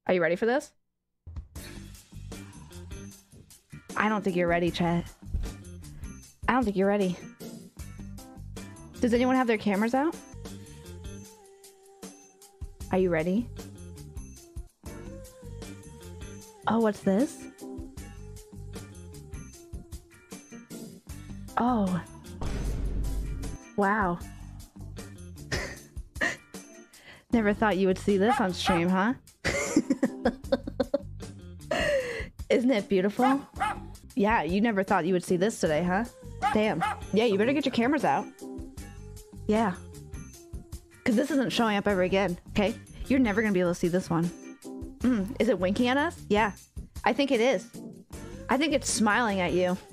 Are you ready for this? I don't think you're ready, chat. I don't think you're ready. Does anyone have their cameras out? Are you ready? Oh, what's this? Oh. Wow. Never thought you would see this on stream, huh? Isn't it beautiful? Yeah, you never thought you would see this today, huh? Damn. Yeah, you better get your cameras out. Yeah. Because this isn't showing up ever again, okay? You're never going to be able to see this one. Is it winking at us? Yeah. I think it is. I think it's smiling at you.